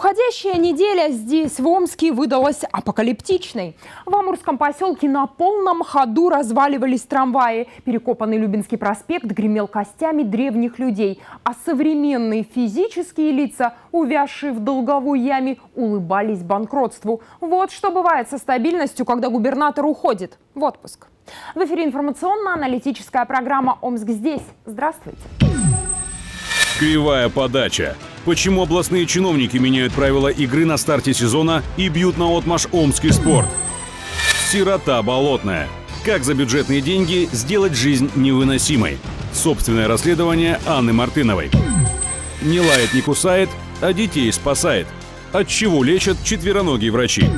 Уходящая неделя здесь, в Омске, выдалась апокалиптичной. В амурском поселке на полном ходу разваливались трамваи. Перекопанный Любинский проспект гремел костями древних людей. А современные физические лица, увязшие в долговой яме, улыбались банкротству. Вот что бывает со стабильностью, когда губернатор уходит в отпуск. В эфире информационно-аналитическая программа «Омск здесь». Здравствуйте. Кривая подача. Почему областные чиновники меняют правила игры на старте сезона и бьют наотмашь омский спорт? Сирота болотная. Как за бюджетные деньги сделать жизнь невыносимой? Собственное расследование Анны Мартыновой. Не лает, не кусает, а детей спасает. От чего лечат четвероногие врачи?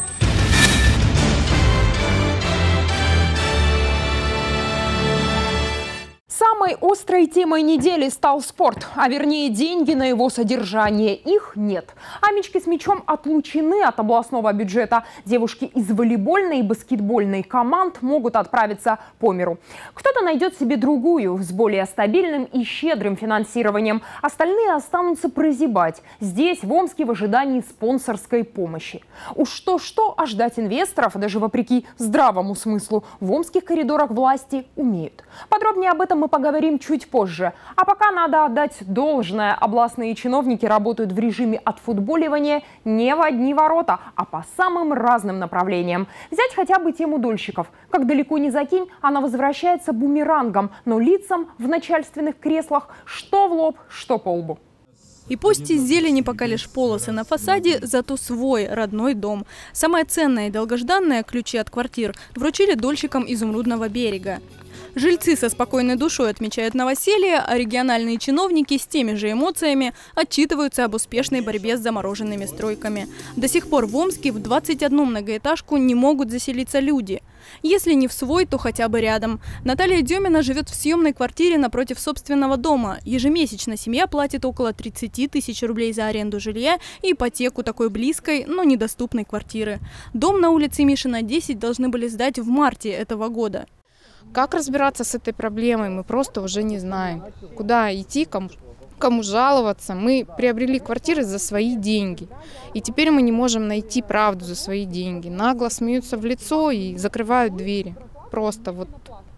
Самой острой темой недели стал спорт, а вернее деньги на его содержание. Их нет. Амички с мячом отлучены от областного бюджета. Девушки из волейбольной и баскетбольной команд могут отправиться по миру. Кто-то найдет себе другую, с более стабильным и щедрым финансированием. Остальные останутся прозябать здесь, в Омске, в ожидании спонсорской помощи. Уж что-что, а ждать инвесторов, даже вопреки здравому смыслу, в омских коридорах власти умеют. Подробнее об этом мы поговорим чуть позже. А пока надо отдать должное. Областные чиновники работают в режиме отфутболивания не в одни ворота, а по самым разным направлениям. Взять хотя бы тему дольщиков. Как далеко не закинь, она возвращается бумерангом, но лицам в начальственных креслах что в лоб, что по лбу. И пусть из зелени пока лишь полосы на фасаде, зато свой родной дом. Самое ценное и долгожданное – ключи от квартир – вручили дольщикам Изумрудного берега. Жильцы со спокойной душой отмечают новоселье, а региональные чиновники с теми же эмоциями отчитываются об успешной борьбе с замороженными стройками. До сих пор в Омске в 21 многоэтажку не могут заселиться люди. Если не в свой, то хотя бы рядом. Наталья Демина живет в съемной квартире напротив собственного дома. Ежемесячно семья платит около 30 тысяч рублей за аренду жилья и ипотеку такой близкой, но недоступной квартиры. Дом на улице Мишина, 10 должны были сдать в марте этого года. Как разбираться с этой проблемой, мы просто уже не знаем. Куда идти, кому жаловаться. Мы приобрели квартиры за свои деньги. И теперь мы не можем найти правду за свои деньги. Нагло смеются в лицо и закрывают двери. Просто вот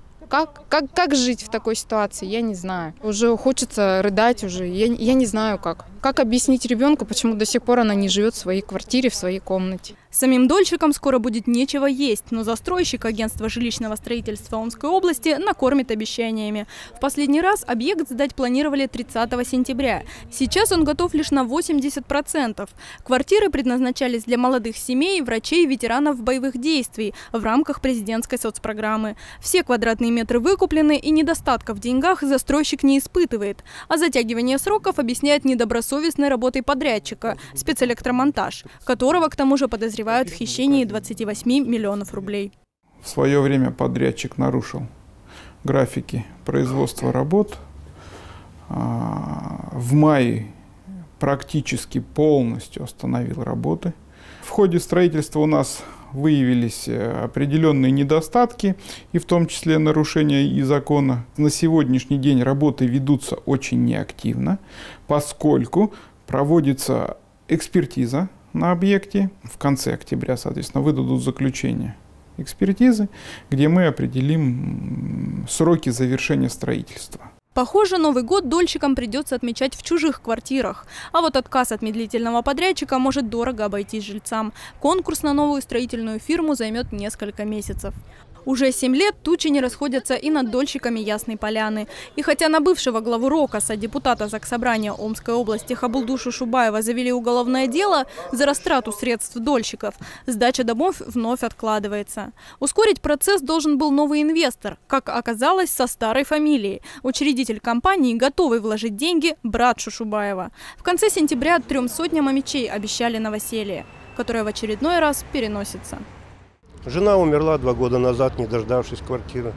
как жить в такой ситуации, я не знаю. Уже хочется рыдать уже, я не знаю как. Как объяснить ребенку, почему до сих пор она не живет в своей квартире, в своей комнате? Самим дольщикам скоро будет нечего есть, но застройщик агентства жилищного строительства Омской области накормит обещаниями. В последний раз объект сдать планировали 30 сентября. Сейчас он готов лишь на 80%. Квартиры предназначались для молодых семей, врачей, ветеранов боевых действий в рамках президентской соцпрограммы. Все квадратные метры выкуплены, и недостатков в деньгах застройщик не испытывает. А затягивание сроков объясняет недобросовестной работой подрядчика «Спецэлектромонтаж», которого к тому же подозревают в хищении 28 миллионов рублей. В свое время подрядчик нарушил графики производства работ. В мае практически полностью остановил работы. В ходе строительства у нас выявились определенные недостатки, и в том числе нарушения и закона. На сегодняшний день работы ведутся очень неактивно, поскольку проводится экспертиза на объекте. В конце октября, соответственно, выдадут заключение экспертизы, где мы определим сроки завершения строительства. Похоже, Новый год дольщикам придется отмечать в чужих квартирах. А вот отказ от медлительного подрядчика может дорого обойтись жильцам. Конкурс на новую строительную фирму займет несколько месяцев. Уже 7 лет тучи не расходятся и над дольщиками Ясной Поляны. И хотя на бывшего главу РОКОСа, депутата Заксобрания Омской области Хабылдушу Шубаева завели уголовное дело за растрату средств дольщиков, сдача домов вновь откладывается. Ускорить процесс должен был новый инвестор, как оказалось, со старой фамилией. Учредитель компании, готовый вложить деньги, брат Шушубаева. В конце сентября 300 амичей обещали новоселье, которое в очередной раз переносится. Жена умерла 2 года назад, не дождавшись квартиры.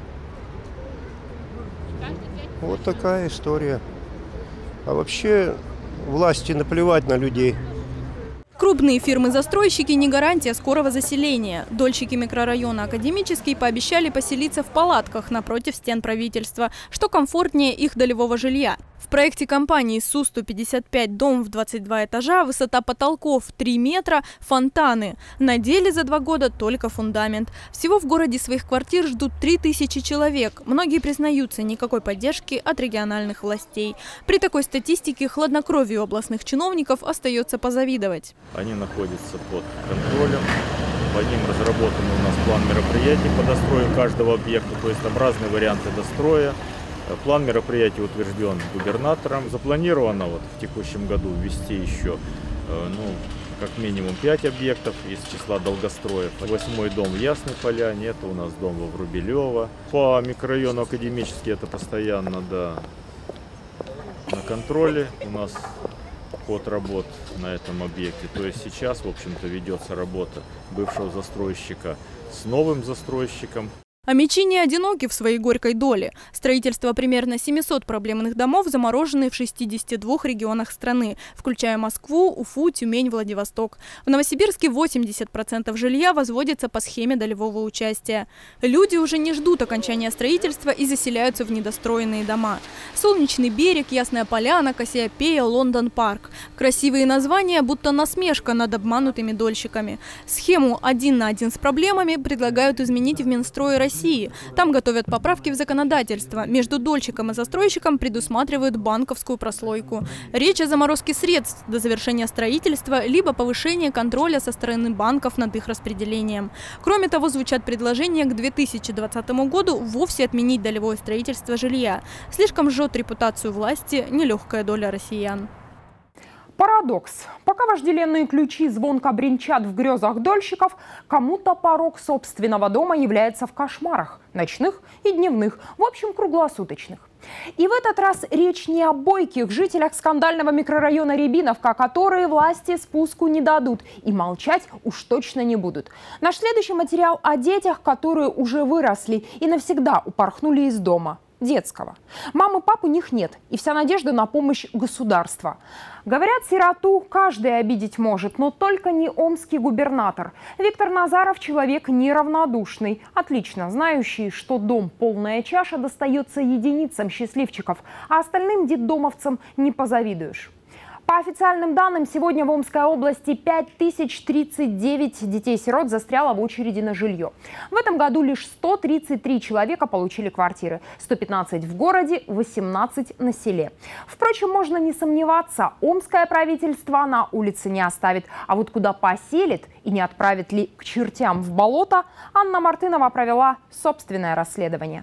Вот такая история. А вообще власти наплевать на людей. Крупные фирмы-застройщики не гарантия скорого заселения. Дольщики микрорайона Академический пообещали поселиться в палатках напротив стен правительства, что комфортнее их долевого жилья. В проекте компании СУ-155 дом в 22 этажа, высота потолков 3 метра, фонтаны. На деле за 2 года только фундамент. Всего в городе своих квартир ждут 3000 человек. Многие признаются, никакой поддержки от региональных властей. При такой статистике хладнокровию областных чиновников остается позавидовать. Они находятся под контролем. По ним разработан у нас план мероприятий по дострою каждого объекта, то есть там разные варианты достроя. План мероприятий утвержден губернатором. Запланировано в текущем году ввести еще как минимум 5 объектов из числа долгостроев. 8-й дом в Ясной Поляне, это у нас дом во Врубелево. По микрорайону Академический это постоянно на контроле. У нас ход работ на этом объекте. То есть сейчас, в общем-то, ведется работа бывшего застройщика с новым застройщиком. Омичи не одиноки в своей горькой доле. Строительство примерно 700 проблемных домов заморожены в 62 регионах страны, включая Москву, Уфу, Тюмень, Владивосток. В Новосибирске 80% жилья возводится по схеме долевого участия. Люди уже не ждут окончания строительства и заселяются в недостроенные дома. Солнечный берег, Ясная Поляна, Кассиопея, Лондон-парк. Красивые названия, будто насмешка над обманутыми дольщиками. Схему 1 на 1 с проблемами предлагают изменить в Минстрое России. Там готовят поправки в законодательство. Между дольщиком и застройщиком предусматривают банковскую прослойку. Речь о заморозке средств до завершения строительства, либо повышении контроля со стороны банков над их распределением. Кроме того, звучат предложения к 2020 году вовсе отменить долевое строительство жилья. Слишком жжет репутацию власти нелегкая доля россиян. Парадокс. Пока вожделенные ключи звонко бренчат в грезах дольщиков, кому-то порог собственного дома является в кошмарах. Ночных и дневных, в общем, круглосуточных. И в этот раз речь не о бойких жителях скандального микрорайона Рябиновка, которые власти спуску не дадут и молчать уж точно не будут. Наш следующий материал о детях, которые уже выросли и навсегда упорхнули из дома. Детского. Мам и пап у них нет, и вся надежда на помощь государства. Говорят, сироту каждый обидеть может, но только не омский губернатор. Виктор Назаров – человек неравнодушный, отлично знающий, что дом «Полная чаша» достается единицам счастливчиков, а остальным детдомовцам не позавидуешь. По официальным данным, сегодня в Омской области 5039 детей-сирот застряло в очереди на жилье. В этом году лишь 133 человека получили квартиры, 115 в городе, 18 на селе. Впрочем, можно не сомневаться, омское правительство на улице не оставит. А вот куда поселит и не отправит ли к чертям в болото, Анна Мартынова провела собственное расследование.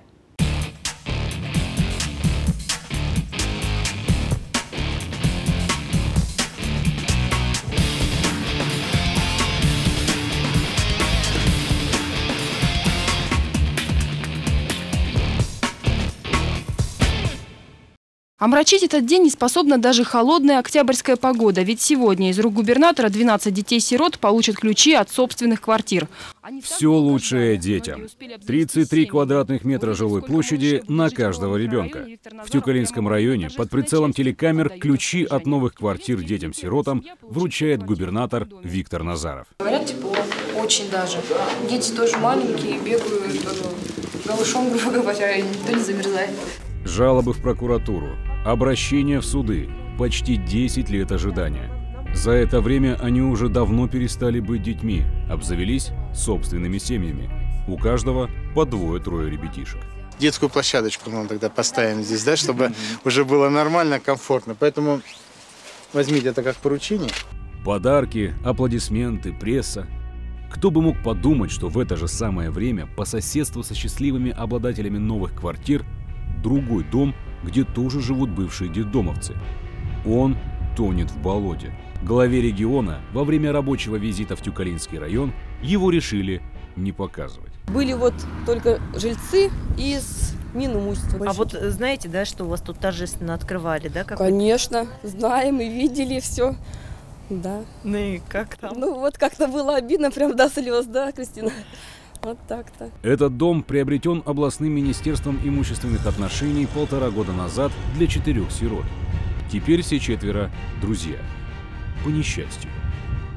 Омрачить этот день не способна даже холодная октябрьская погода. Ведь сегодня из рук губернатора 12 детей-сирот получат ключи от собственных квартир. Все лучшее детям. 33 квадратных метра жилой площади на каждого ребенка. В Тюкалинском районе под прицелом телекамер ключи от новых квартир детям-сиротам вручает губернатор Виктор Назаров. Говорят, тепло. Очень даже. Дети тоже маленькие, бегают голышом, грубо говоря, и никто не замерзает. Жалобы в прокуратуру, обращения в суды, почти 10 лет ожидания. За это время они уже давно перестали быть детьми, обзавелись собственными семьями. У каждого по 2-3 ребятишек. Детскую площадочку нам тогда поставим здесь, да, чтобы уже было нормально, комфортно. Поэтому возьмите это как поручение. Подарки, аплодисменты, пресса. Кто бы мог подумать, что в это же самое время по соседству со счастливыми обладателями новых квартир другой дом, где тоже живут бывшие детдомовцы. Он тонет в болоте. Главе региона во время рабочего визита в Тюкалинский район его решили не показывать. Были вот только жильцы из Минусства. А вот знаете, да, что у вас тут торжественно открывали, да? Конечно, знаем и видели все. Да. Ну и как там? Ну вот как-то было обидно, прям до слез, да, Кристина? Вот так-то. Этот дом приобретен областным министерством имущественных отношений 1,5 года назад для 4 сирот. Теперь все 4 друзья. По несчастью.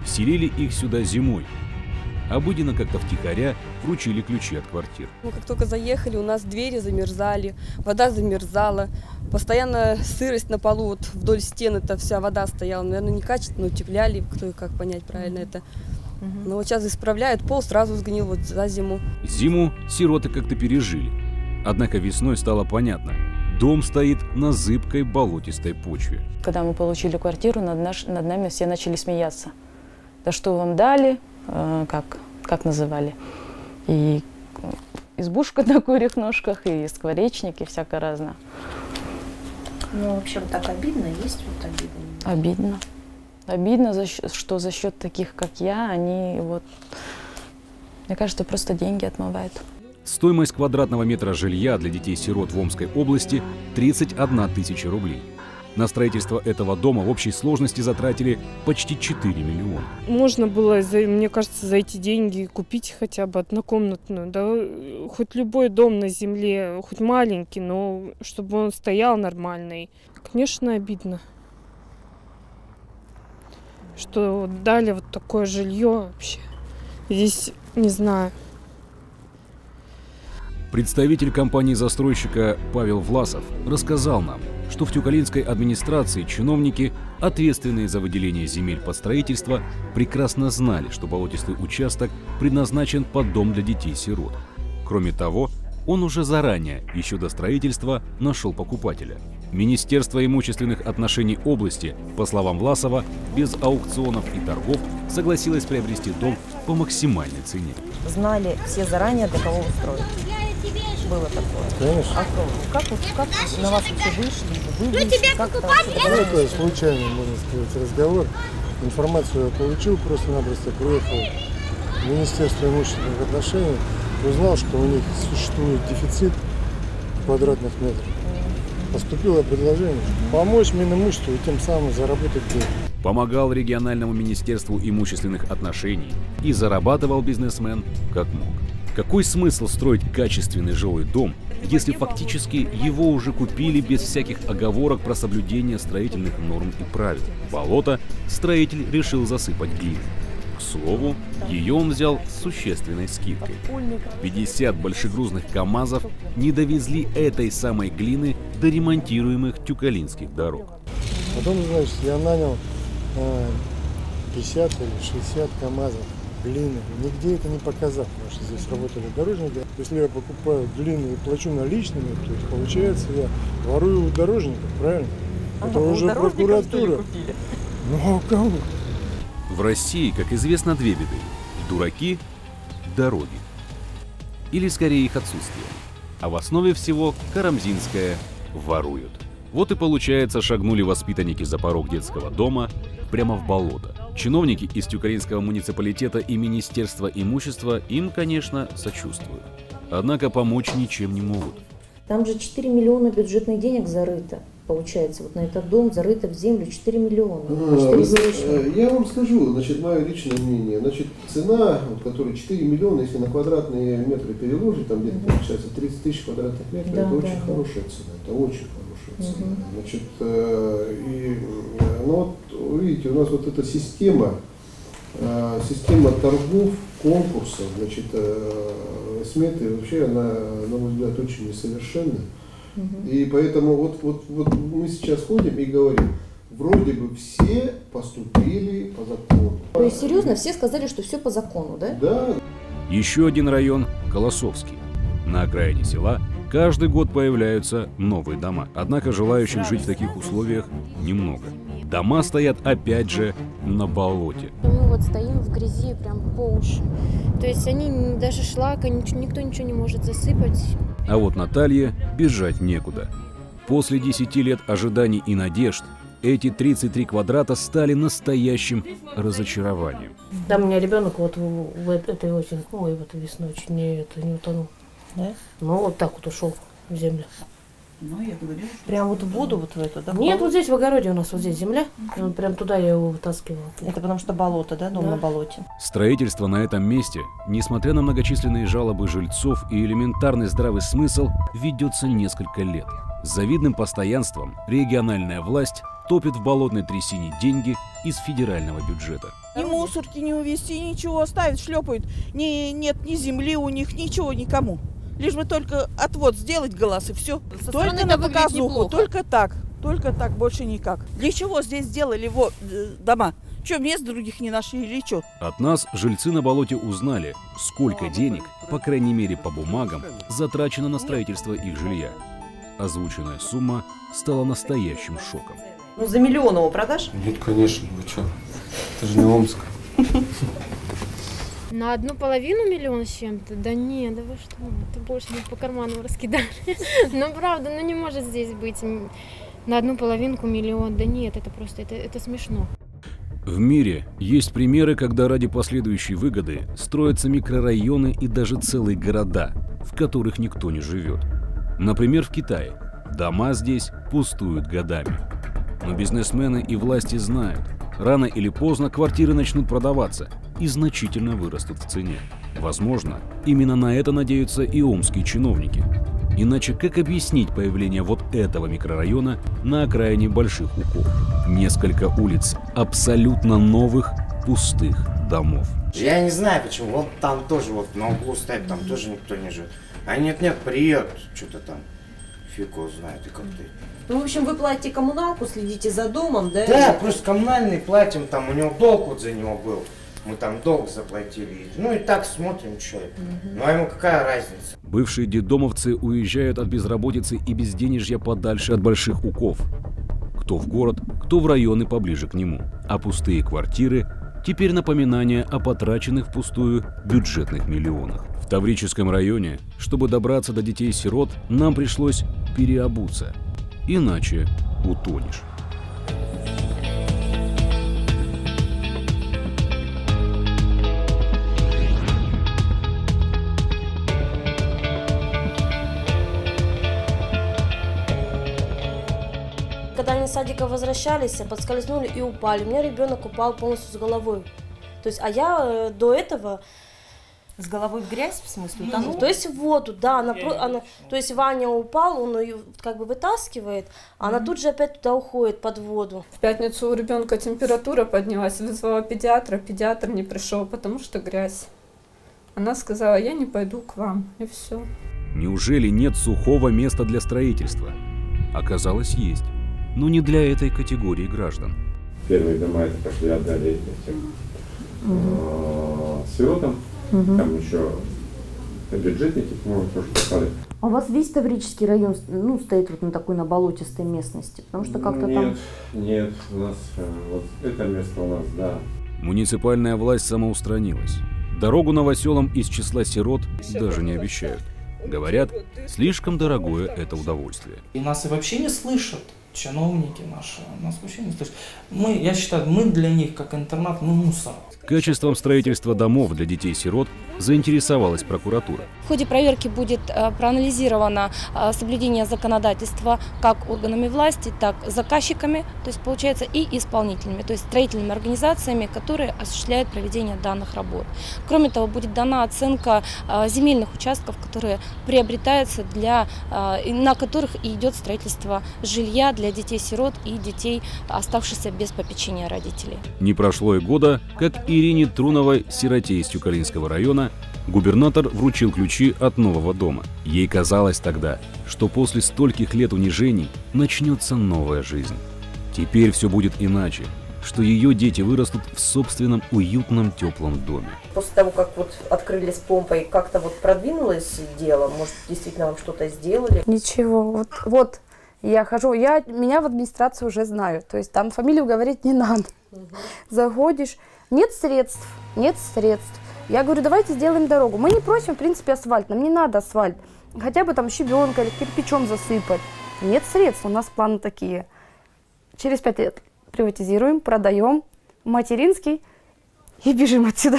селили их сюда зимой. Обыденно как-то втихаря вручили ключи от квартир. Мы как только заехали, у нас двери замерзали, вода замерзала. Постоянно сырость на полу, вот вдоль стен эта вся вода стояла. Наверное, некачественно утепляли, кто и как понять правильно это. Но вот сейчас исправляют, пол сразу сгнил вот за зиму. Зиму сироты как-то пережили. Однако весной стало понятно. Дом стоит на зыбкой болотистой почве. Когда мы получили квартиру, над нами все начали смеяться. Да что вам дали? Как называли? И избушка на курьих ножках, и скворечники, и всякое разное. Ну, вообще, вот так обидно, есть вот обидно? Обидно. Обидно, что за счет таких, как я, они вот, мне кажется, просто деньги отмывают. Стоимость квадратного метра жилья для детей-сирот в Омской области 31 тысяча рублей. На строительство этого дома в общей сложности затратили почти 4 миллиона. Можно было, мне кажется, за эти деньги купить хотя бы однокомнатную, да, хоть любой дом на земле, хоть маленький, но чтобы он стоял нормальный. Конечно, обидно, что дали вот такое жилье вообще. Здесь, не знаю. Представитель компании-застройщика Павел Власов рассказал нам, что в тюкалинской администрации чиновники, ответственные за выделение земель под строительство, прекрасно знали, что болотистый участок предназначен под дом для детей-сирот. Кроме того, он уже заранее, еще до строительства, нашел покупателя. Министерство имущественных отношений области, по словам Власова, без аукционов и торгов согласилось приобрести дом по максимальной цене. Знали все заранее, для кого устроить. Было такое. Конечно. А как на вас все вышли? Как это случайно, можно сказать, разговор. Информацию я получил, просто-напросто приехал в Министерство имущественных отношений, узнал, что у них существует дефицит квадратных метров. Поступило предложение помочь Минимуществу и тем самым заработать деньги. Помогал региональному министерству имущественных отношений и зарабатывал бизнесмен как мог. Какой смысл строить качественный жилой дом, если фактически его уже купили без всяких оговорок про соблюдение строительных норм и правил? Болото строитель решил засыпать глиной. К слову, ее он взял с существенной скидкой. 50 большегрузных КАМАЗов не довезли этой самой глины до ремонтируемых тюкалинских дорог. Потом, значит, я нанял 50 или 60 КАМАЗов глины. Нигде это не показал, потому что здесь работали дорожники. Если я покупаю глину и плачу наличными, то есть, получается, я ворую у дорожников, правильно? Это уже прокуратура. Ну а у кого? В России, как известно, две беды. Дураки, дороги. Или скорее их отсутствие. А в основе всего карамзинское «воруют». Вот и получается, шагнули воспитанники за порог детского дома прямо в болото. Чиновники из Тюкалинского муниципалитета и Министерства имущества им, конечно, сочувствуют. Однако помочь ничем не могут. Там же 4 миллиона бюджетных денег зарыто. Получается, вот на этот дом зарыто в землю 4 миллиона. 4 я вам скажу, значит, мое личное мнение. Значит, цена, вот, которая 4 миллиона, если на квадратные метры переложить, там где-то получается 30 тысяч квадратных метров, это очень хорошая цена. Это очень хорошая цена. Значит, ну вот, видите, у нас вот эта система торгов, конкурсов, значит, сметы, вообще она, на мой взгляд, очень несовершенна. И поэтому вот мы сейчас ходим и говорим, вроде бы все поступили по закону. То есть серьезно, все сказали, что все по закону, да? Да. Еще один район – Колосовский. На окраине села каждый год появляются новые дома. Однако желающих жить в таких условиях немного. Дома стоят опять же на болоте. Мы вот стоим в грязи прям по уши. То есть они даже шлака, никто ничего не может засыпать. А вот Наталье бежать некуда. После 10 лет ожиданий и надежд эти 33 квадрата стали настоящим разочарованием. Да, у меня ребенок вот в этой осенью, ой, в этой весной чуть не утонул. Да? Ну, вот так вот ушел в землю. Ну, я говорю, прям вот в воду, вот в эту, да? Нет, вот здесь в огороде у нас, вот здесь земля, и он прям туда я его вытаскивала. Это потому что болото, да, дом на болоте? Строительство на этом месте, несмотря на многочисленные жалобы жильцов и элементарный здравый смысл, ведется несколько лет. С завидным постоянством региональная власть топит в болотной трясине деньги из федерального бюджета. Ни мусорки не увезти, ничего оставить, шлепают. Нет ни земли у них, ничего никому. Лишь бы только отвод сделать глаз и все. Только на показуху, только так, больше никак. Для чего здесь сделали дома? Что, мест других не нашли или что? От нас жильцы на болоте узнали, сколько денег, по крайней мере по бумагам, затрачено на строительство их жилья. Озвученная сумма стала настоящим шоком. Ну, за миллион его продашь? Нет, конечно, вы что? Это же не Омск. На 1,5 миллиона с чем-то? Да нет, да вы что, это больше не по карману раскидали. Ну, правда, не может здесь быть на 1,5 миллиона. Да нет, это просто, это смешно. В мире есть примеры, когда ради последующей выгоды строятся микрорайоны и даже целые города, в которых никто не живет. Например, в Китае. Дома здесь пустуют годами. Но бизнесмены и власти знают, рано или поздно квартиры начнут продаваться и значительно вырастут в цене. Возможно, именно на это надеются и омские чиновники. Иначе как объяснить появление вот этого микрорайона на окраине Больших Уков? Несколько улиц абсолютно новых, пустых домов. Я не знаю почему, вот там тоже на углу стоит, там тоже никто не живет. А нет, привет, что-то там, фиг его знает и как-то. Ну, в общем, вы платите коммуналку, следите за домом, да? Да, просто коммунальный платим, там у него долг за него был. Мы там долг заплатили. Ну и так смотрим, что это. Ну а ему какая разница? Бывшие детдомовцы уезжают от безработицы и безденежья подальше от Больших Уков. Кто в город, кто в районы поближе к нему. А пустые квартиры – теперь напоминание о потраченных впустую бюджетных миллионах. В Таврическом районе, чтобы добраться до детей-сирот, нам пришлось переобуться. Иначе утонешь. Когда они с садика возвращались, подскользнули и упали. У меня ребенок упал полностью с головой. То есть, а я до этого... С головой в грязь, в смысле, утонул? То есть в воду, да. То есть Ваня упал, он ее как бы вытаскивает, а она тут же опять туда уходит под воду. В пятницу у ребенка температура поднялась, вызвала педиатра, педиатр не пришел, потому что грязь. Она сказала, я не пойду к вам, и все. Неужели нет сухого места для строительства? Оказалось, есть. Но не для этой категории граждан. Первые дома это пошли отдали этим сиротам. Там еще бюджетники, по-моему, тоже попали. А у вас весь Таврический район стоит вот на такой болотистой местности? Потому что как-то там... Нет, у нас вот это место у нас, да. Муниципальная власть самоустранилась. Дорогу новоселам из числа сирот даже не обещают. Говорят, слишком дорогое это удовольствие. И нас и вообще не слышат. Чиновники наши нас вообще не слышат. Я считаю, мы для них, как интернат, мусор. Качеством строительства домов для детей-сирот заинтересовалась прокуратура. В ходе проверки будет проанализировано соблюдение законодательства как органами власти, так и заказчиками, то есть получается и исполнителями, то есть строительными организациями, которые осуществляют проведение данных работ. Кроме того, будет дана оценка земельных участков, которые приобретаются на которых и идет строительство жилья для детей-сирот и детей, оставшихся без попечения родителей. Не прошло и года, как Ирине Труновой, сироте из Тюкалинского района, губернатор вручил ключи от нового дома. Ей казалось тогда, что после стольких лет унижений начнется новая жизнь. Теперь все будет иначе, что ее дети вырастут в собственном уютном теплом доме. После того, как открыли с помпой, как-то продвинулось дело? Может, действительно вам что-то сделали? Ничего. Вот я хожу, меня в администрации уже знают. То есть там фамилию говорить не надо. Заходишь, нет средств. Я говорю, давайте сделаем дорогу. Мы не просим, в принципе, асфальт, нам не надо асфальт. Хотя бы там щебенкой или кирпичом засыпать. Нет средств, у нас планы такие. Через 5 лет приватизируем, продаем, материнский и бежим отсюда.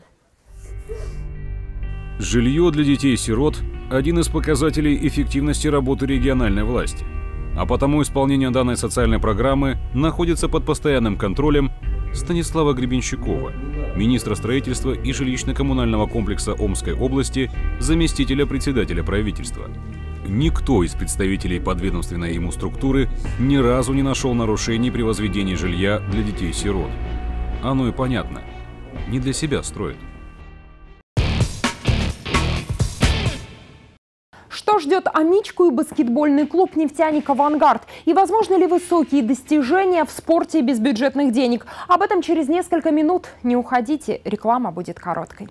Жилье для детей-сирот – один из показателей эффективности работы региональной власти. А потому исполнение данной социальной программы находится под постоянным контролем Станислава Гребенщикова, министра строительства и жилищно-коммунального комплекса Омской области, заместителя председателя правительства. Никто из представителей подведомственной ему структуры ни разу не нашел нарушений при возведении жилья для детей-сирот. Оно и понятно. Не для себя строят. Что ждет Амичку и баскетбольный клуб «Нефтяник Авангард»? И возможны ли высокие достижения в спорте без бюджетных денег? Об этом через несколько минут. Не уходите, реклама будет короткой.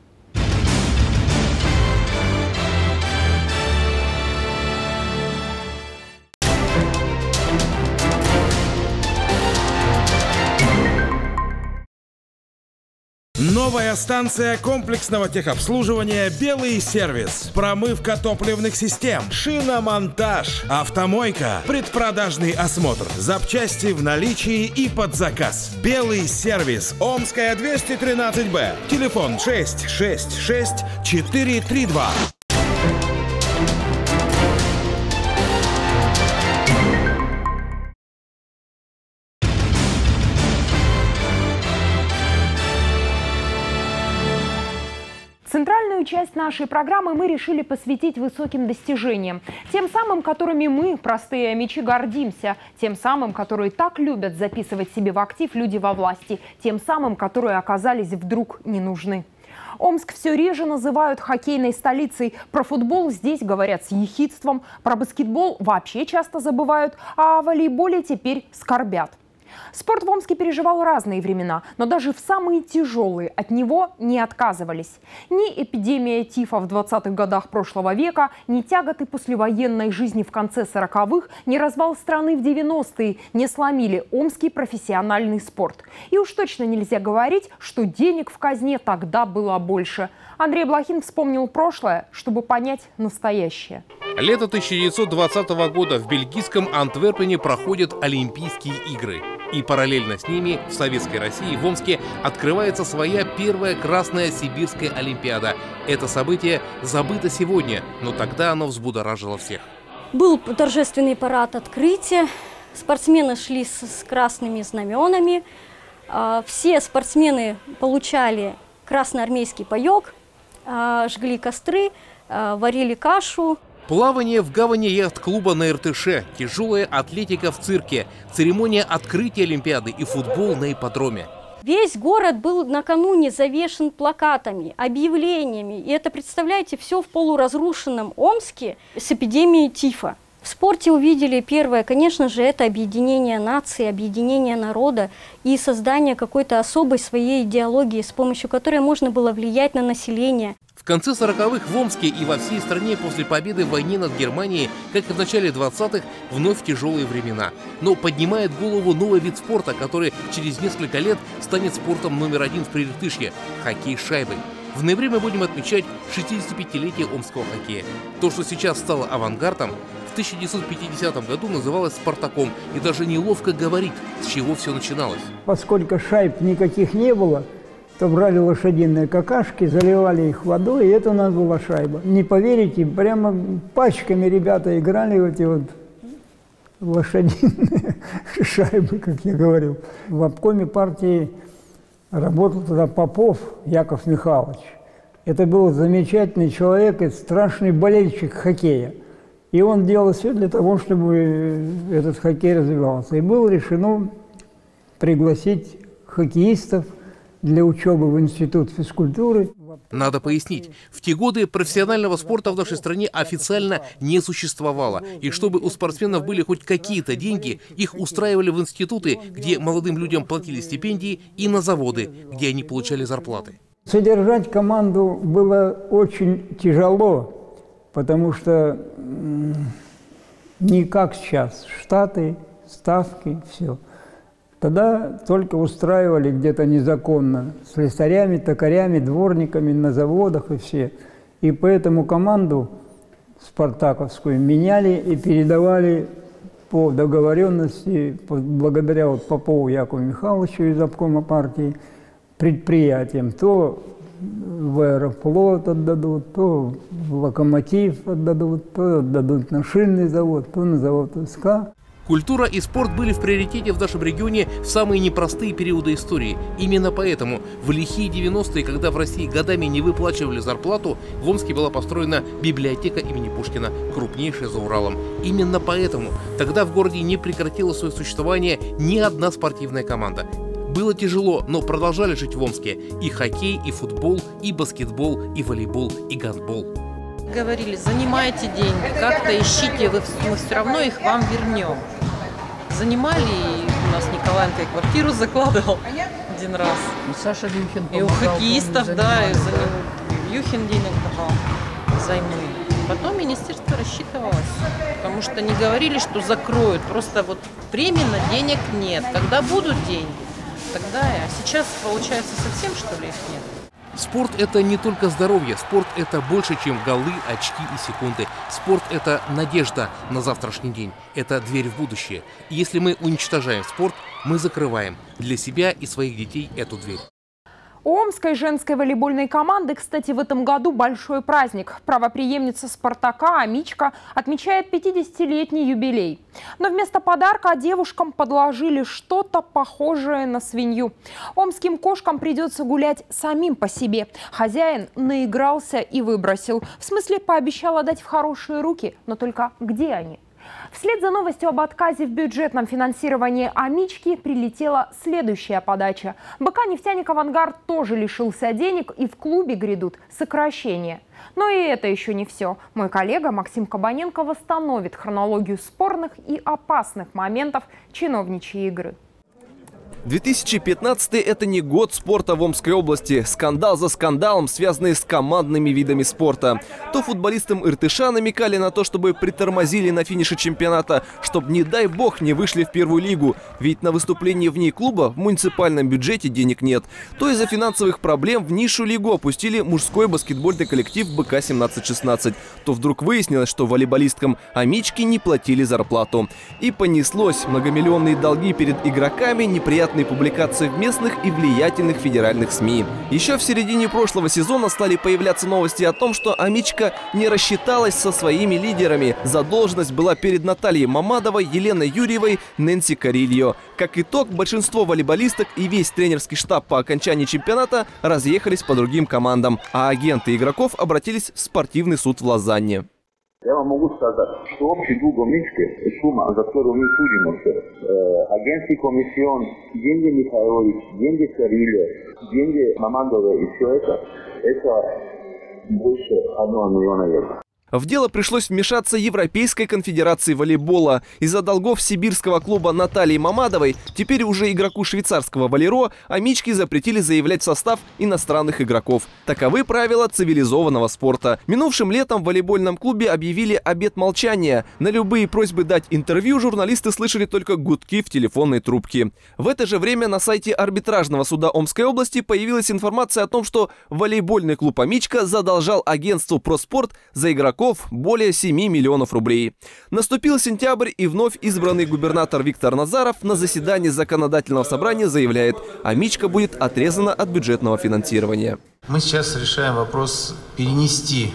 Новая станция комплексного техобслуживания «Белый сервис». Промывка топливных систем, шиномонтаж, автомойка, предпродажный осмотр, запчасти в наличии и под заказ. «Белый сервис», Омская, 213Б. Телефон 666 432. Центральную часть нашей программы мы решили посвятить высоким достижениям. Тем самым, которыми мы, простые амичи, гордимся. Тем самым, которые так любят записывать себе в актив люди во власти. Тем самым, которые оказались вдруг не нужны. Омск все реже называют хоккейной столицей. Про футбол здесь говорят с ехидством. Про баскетбол вообще часто забывают. А о волейболе теперь скорбят. Спорт в Омске переживал разные времена, но даже в самые тяжелые от него не отказывались. Ни эпидемия тифа в 20-х годах прошлого века, ни тяготы послевоенной жизни в конце 40-х, ни развал страны в 90-е не сломили омский профессиональный спорт. И уж точно нельзя говорить, что денег в казне тогда было больше. Андрей Блохин вспомнил прошлое, чтобы понять настоящее. Лето 1920 года в бельгийском Антверпене проходят Олимпийские игры. И параллельно с ними в Советской России в Омске открывается своя первая Красная Сибирская Олимпиада. Это событие забыто сегодня, но тогда оно взбудоражило всех. Был торжественный парад открытия. Спортсмены шли с красными знаменами. Все спортсмены получали красноармейский паёк, жгли костры, варили кашу. Плавание в гавани яхт-клуба на Иртыше, тяжелая атлетика в цирке, церемония открытия Олимпиады и футбол на ипподроме. Весь город был накануне завешен плакатами, объявлениями. И это, представляете, все в полуразрушенном Омске с эпидемией тифа. В спорте увидели первое, конечно же, это объединение нации, объединение народа и создание какой-то особой своей идеологии, с помощью которой можно было влиять на население. В конце 40-х в Омске и во всей стране после победы в войне над Германией, как и в начале 20-х, вновь тяжелые времена. Но поднимает голову новый вид спорта, который через несколько лет станет спортом номер один в Приртышье – хоккей с шайбой. В ноябре мы будем отмечать 65-летие омского хоккея. То, что сейчас стало авангардом, в 1950 году называлось «Спартаком». И даже неловко говорить, с чего все начиналось. Поскольку шайб никаких не было, то брали лошадиные какашки, заливали их водой, и это у нас была шайба. Не поверите, прямо пачками ребята играли в эти вот лошадиные шайбы, как я говорил. В обкоме партии работал тогда Попов Яков Михайлович. Это был замечательный человек и страшный болельщик хоккея. И он делал все для того, чтобы этот хоккей развивался. И было решено пригласить хоккеистов для учебы в Институт физкультуры. Надо пояснить, в те годы профессионального спорта в нашей стране официально не существовало. И чтобы у спортсменов были хоть какие-то деньги, их устраивали в институты, где молодым людям платили стипендии, и на заводы, где они получали зарплаты. Содержать команду было очень тяжело, потому что не как сейчас, штаты, ставки, все. Тогда только устраивали где-то незаконно, слесарями, токарями, дворниками на заводах и все. И поэтому команду спартаковскую меняли и передавали по договоренности, благодаря вот Попову Якову Михайловичу из обкома партии, предприятиям. То в Аэрофлот отдадут, то в Локомотив отдадут, то отдадут на шинный завод, то на завод СК. Культура и спорт были в приоритете в нашем регионе в самые непростые периоды истории. Именно поэтому в лихие 90-е, когда в России годами не выплачивали зарплату, в Омске была построена библиотека имени Пушкина, крупнейшая за Уралом. Именно поэтому тогда в городе не прекратила свое существование ни одна спортивная команда. Было тяжело, но продолжали жить в Омске и хоккей, и футбол, и баскетбол, и волейбол, и гандбол. Говорили, занимайте деньги, как-то ищите, мы все равно их вам вернем. Занимали, и у нас Николаенко и квартиру закладывал один раз. И Саша Юхин помогал. И у хоккеистов, да, и Юхин денег давал взаймы. Потом министерство рассчитывалось, потому что не говорили, что закроют. Просто вот временно денег нет. Когда будут деньги, тогда. А сейчас, получается, совсем, что ли, их нет? Спорт – это не только здоровье, спорт – это больше, чем голы, очки и секунды. Спорт – это надежда на завтрашний день, это дверь в будущее. И если мы уничтожаем спорт, мы закрываем для себя и своих детей эту дверь. У омской женской волейбольной команды, кстати, в этом году большой праздник. Правопреемница «Спартака» Амичка отмечает 50-летний юбилей. Но вместо подарка девушкам подложили что-то похожее на свинью. Омским кошкам придется гулять самим по себе. Хозяин наигрался и выбросил. В смысле, пообещал отдать в хорошие руки. Но только где они? Вслед за новостью об отказе в бюджетном финансировании Амички прилетела следующая подача. БК «Нефтяник Авангард» тоже лишился денег, и в клубе грядут сокращения. Но и это еще не все. Мой коллега Максим Кабаненко восстановит хронологию спорных и опасных моментов чиновничьей игры. 2015 – это не год спорта в Омской области. Скандал за скандалом, связанные с командными видами спорта. То футболистам Иртыша намекали на то, чтобы притормозили на финише чемпионата, чтобы, не дай бог, не вышли в первую лигу. Ведь на выступление вне клуба в муниципальном бюджете денег нет. То из-за финансовых проблем в низшую лигу опустили мужской баскетбольный коллектив БК-17-16. То вдруг выяснилось, что волейболисткам Амички не платили зарплату. И понеслось. Многомиллионные долги перед игроками, неприятные публикации в местных и влиятельных федеральных СМИ. Еще в середине прошлого сезона стали появляться новости о том, что Амичка не рассчиталась со своими лидерами. Задолженность была перед Натальей Мамадовой, Еленой Юрьевой, Нэнси Карильо. Как итог, большинство волейболисток и весь тренерский штаб по окончании чемпионата разъехались по другим командам, а агенты игроков обратились в спортивный суд в Лозанне. Я вам могу сказать, что общий долг Амички, сумма, за которую мы судимся, агентский комиссион, деньги Михайлович, деньги Карильо, деньги Мамадовой и все это больше 1 миллиона евро. В дело пришлось вмешаться Европейской конфедерации волейбола. Из-за долгов сибирского клуба Натальи Мамадовой, теперь уже игроку швейцарского Валеро, Амички запретили заявлять в состав иностранных игроков. Таковы правила цивилизованного спорта. Минувшим летом в волейбольном клубе объявили обет молчания. На любые просьбы дать интервью журналисты слышали только гудки в телефонной трубке. В это же время на сайте арбитражного суда Омской области появилась информация о том, что волейбольный клуб Амичка задолжал агентству «Проспорт» за игроков более 7 миллионов рублей. Наступил сентябрь, и вновь избранный губернатор Виктор Назаров на заседании законодательного собрания заявляет: Амичка будет отрезана от бюджетного финансирования. Мы сейчас решаем вопрос перенести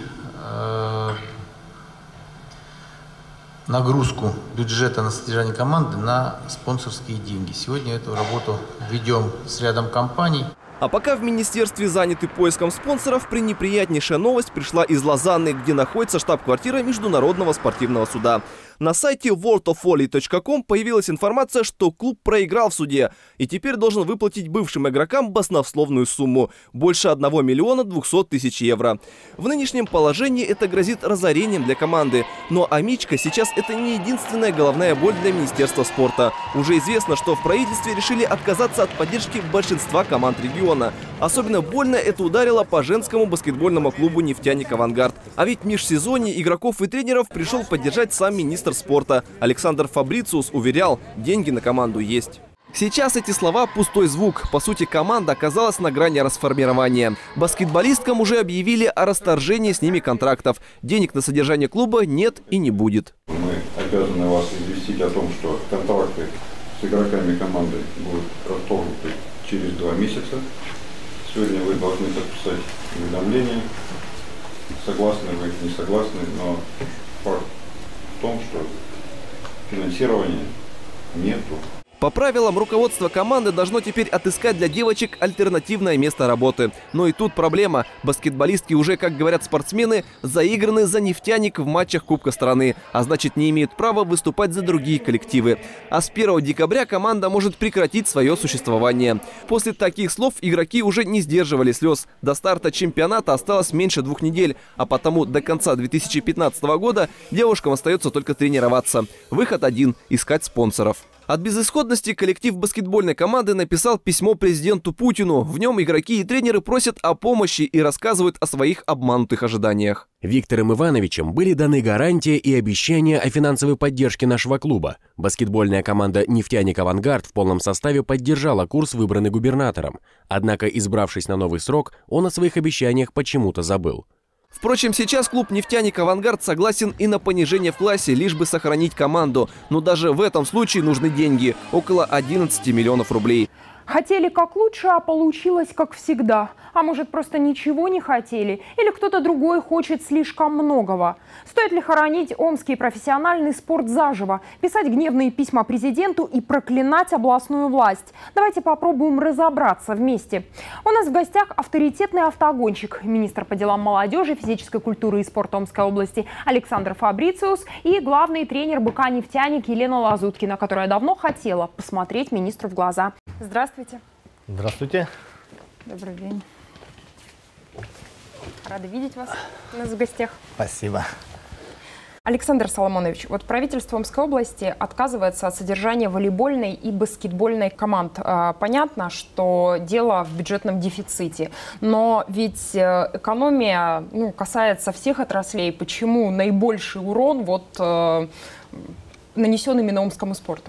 нагрузку бюджета на содержание команды на спонсорские деньги. Сегодня эту работу ведем с рядом компаний. А пока в министерстве заняты поиском спонсоров, пренеприятнейшая новость пришла из Лозанны, где находится штаб-квартира Международного спортивного суда. На сайте worldofvolley.com появилась информация, что клуб проиграл в суде и теперь должен выплатить бывшим игрокам баснословную сумму – больше 1 миллиона 200 тысяч евро. В нынешнем положении это грозит разорением для команды. Но Амичка сейчас это не единственная головная боль для Министерства спорта. Уже известно, что в правительстве решили отказаться от поддержки большинства команд региона. Особенно больно это ударило по женскому баскетбольному клубу «Нефтяник Авангард». А ведь в межсезонье игроков и тренеров пришел поддержать сам министр спорта. Александр Фабрициус уверял, деньги на команду есть. Сейчас эти слова – пустой звук. По сути, команда оказалась на грани расформирования. Баскетболисткам уже объявили о расторжении с ними контрактов. Денег на содержание клуба нет и не будет. Мы обязаны вас известить о том, что контракты с игроками команды будут расторгнуты через 2 месяца. Сегодня вы должны подписать уведомление. Согласны вы, не согласны, но факт в том, что финансирование нету. По правилам, руководство команды должно теперь отыскать для девочек альтернативное место работы. Но и тут проблема. Баскетболистки уже, как говорят спортсмены, заиграны за «Нефтяник» в матчах Кубка страны, а значит не имеют права выступать за другие коллективы. А с 1 декабря команда может прекратить свое существование. После таких слов игроки уже не сдерживали слез. До старта чемпионата осталось меньше 2 недель, а потому до конца 2015 года девушкам остается только тренироваться. Выход один – искать спонсоров. От безысходности коллектив баскетбольной команды написал письмо президенту Путину. В нем игроки и тренеры просят о помощи и рассказывают о своих обманутых ожиданиях. Виктором Ивановичем были даны гарантии и обещания о финансовой поддержке нашего клуба. Баскетбольная команда «Нефтяник Авангард» в полном составе поддержала курс, выбранный губернатором. Однако, избравшись на новый срок, он о своих обещаниях почему-то забыл. Впрочем, сейчас клуб «Нефтяник Авангард» согласен и на понижение в классе, лишь бы сохранить команду. Но даже в этом случае нужны деньги – около 11 миллионов рублей. Хотели как лучше, а получилось как всегда. А может, просто ничего не хотели? Или кто-то другой хочет слишком многого? Стоит ли хоронить омский профессиональный спорт заживо, писать гневные письма президенту и проклинать областную власть? Давайте попробуем разобраться вместе. У нас в гостях авторитетный автогонщик, министр по делам молодежи, физической культуры и спорта Омской области Александр Фабрициус и главный тренер БК «Нефтяник» Елена Лазуткина, которая давно хотела посмотреть министру в глаза. Здравствуйте. Здравствуйте. Добрый день. Рада видеть вас у нас в гостях. Спасибо. Александр Соломонович, вот правительство Омской области отказывается от содержания волейбольной и баскетбольной команд. Понятно, что дело в бюджетном дефиците, но ведь экономия касается всех отраслей. Почему наибольший урон нанесен именно омскому спорту?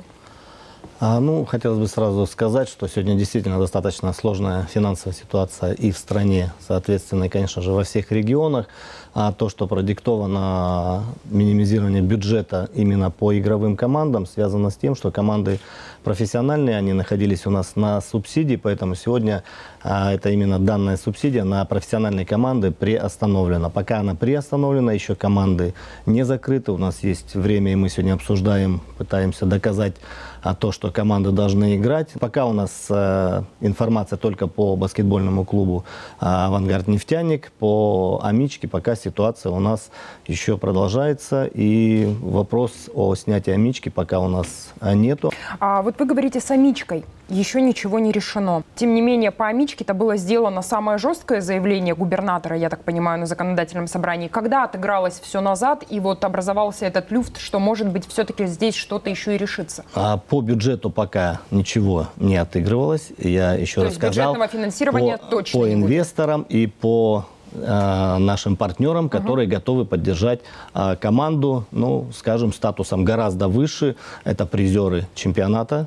Хотелось бы сразу сказать, что сегодня действительно достаточно сложная финансовая ситуация и в стране, соответственно, и, конечно же, во всех регионах. А то, что продиктовано минимизирование бюджета именно по игровым командам, связано с тем, что команды профессиональные, они находились у нас на субсидии, поэтому сегодня это именно данная субсидия на профессиональные команды приостановлена. Пока она приостановлена, еще команды не закрыты. У нас есть время, и мы сегодня обсуждаем, пытаемся доказать то, что команды должны играть. Пока у нас информация только по баскетбольному клубу «Авангард Нефтяник», по «Амичке» пока ситуация у нас еще продолжается, и вопрос о снятии «Амички» пока у нас нету. Вот вы говорите с «Амичкой». Еще ничего не решено. Тем не менее, по «Амичке»-то было сделано самое жесткое заявление губернатора, я так понимаю, на законодательном собрании. Когда отыгралось все назад, и вот образовался этот люфт, что, может быть, все-таки здесь что-то еще и решится? По бюджету пока ничего не отыгрывалось. Я еще раз сказал. Бюджетного финансирования точно по не будет. Инвесторам и по нашим партнерам, которые готовы поддержать команду, скажем, статусом гораздо выше. Это призеры чемпионата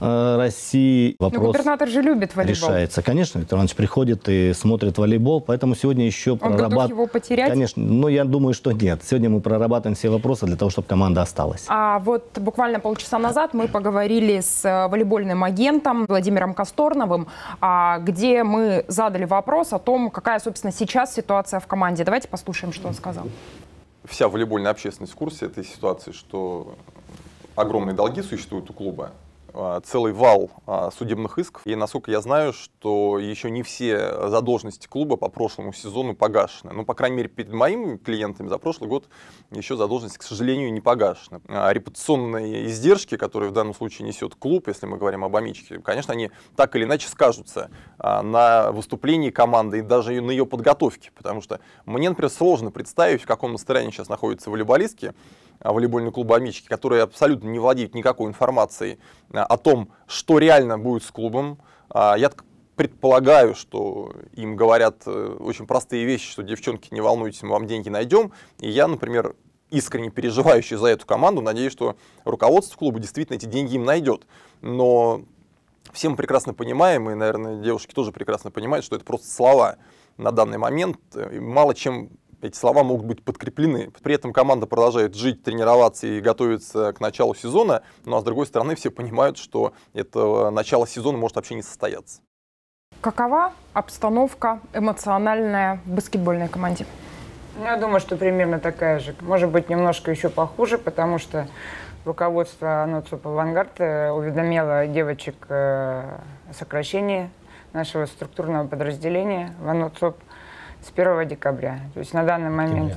России. Вопрос губернатор же любит волейбол. Решается. Конечно, Виктор Иванович приходит и смотрит волейбол, поэтому сегодня еще прорабатываем. Готов его потерять? Конечно, я думаю, что нет. Сегодня мы прорабатываем все вопросы для того, чтобы команда осталась. Вот буквально полчаса назад мы поговорили с волейбольным агентом Владимиром Косторновым, где мы задали вопрос о том, какая, собственно, сейчас ситуация в команде. Давайте послушаем, что он сказал. Вся волейбольная общественность в курсе этой ситуации, что огромные долги существуют у клуба. Целый вал судебных исков. И, насколько я знаю, что еще не все задолженности клуба по прошлому сезону погашены. По крайней мере, перед моими клиентами за прошлый год еще задолженность, к сожалению, не погашена. Репутационные издержки, которые в данном случае несет клуб, если мы говорим об «Амичке», конечно, они так или иначе скажутся на выступлении команды и даже на ее подготовке. Потому что мне, например, сложно представить, в каком состоянии сейчас находятся волейболистки волейбольного клуба «Амички», которые абсолютно не владеют никакой информацией о том, что реально будет с клубом. Я предполагаю, что им говорят очень простые вещи, что, девчонки, не волнуйтесь, мы вам деньги найдем. И я, например, искренне переживающий за эту команду, надеюсь, что руководство клуба действительно эти деньги им найдет. Но все мы прекрасно понимаем, и, наверное, девушки тоже прекрасно понимают, что это просто слова на данный момент. Мало чем эти слова могут быть подкреплены. При этом команда продолжает жить, тренироваться и готовиться к началу сезона, но с другой стороны все понимают, что это начало сезона может вообще не состояться. Какова обстановка эмоциональная в баскетбольной команде? Я думаю, что примерно такая же. Может быть, немножко еще похуже, потому что руководство НОЦОП «Авангард» уведомило девочек о сокращении нашего структурного подразделения в НОЦОП с 1 декабря. То есть на данный момент...